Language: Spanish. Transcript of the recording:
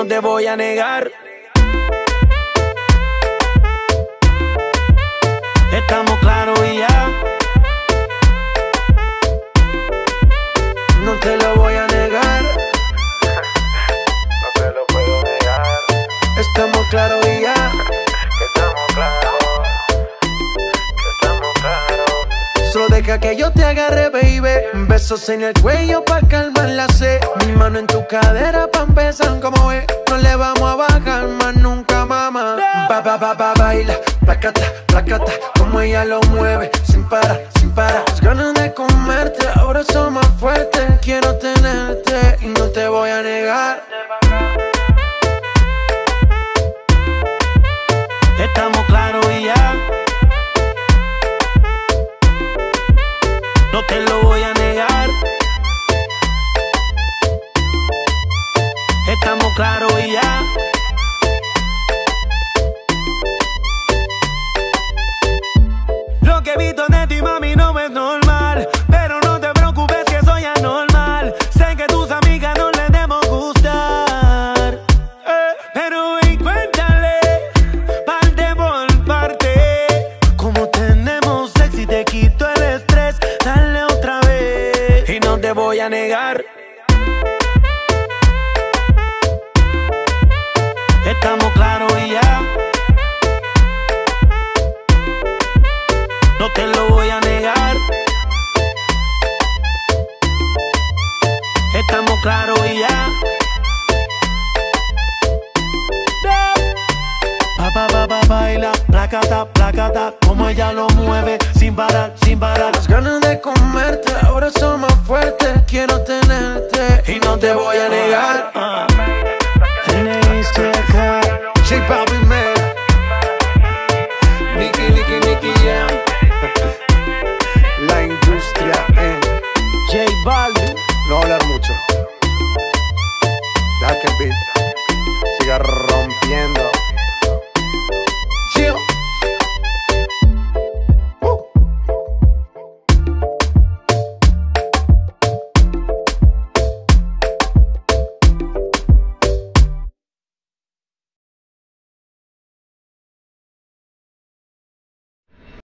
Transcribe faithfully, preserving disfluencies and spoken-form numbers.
no te voy a negar. Estamos claros y ya. No te lo voy a negar. No te lo puedo negar. Estamos claros y ya. Que estamos claros. Que estamos claros. Solo deja que yo te agarre, baby. Besos en el cuello pa' calmar la sed. Mi mano en tu cadera pa' empezar como es. No le vamos a bajar más nunca, mamá. Ba, ba, ba, ba, baila, placata, placata. Como ella lo mueve, sin parar, sin parar. Las ganas de comerte, ahora son más fuertes. Quiero tenerte y no te voy a negar. Estamos claros y ya. No te lo voy a negar. Estamos claros y ya. Lo que he visto de ti, mami, no es normal. Pero no te preocupes que soy anormal. Sé que tus amigas no les debemos gustar, eh, pero y cuéntale, parte por parte. Como tenemos sexy, te quito el estrés. Dale otra vez y no te voy a negar. Estamos claros y ya. No te lo voy a negar. Estamos claros y ya. Pa, pa, pa, pa, baila, placata, placata. Como ella lo mueve, sin parar, sin parar. Las ganas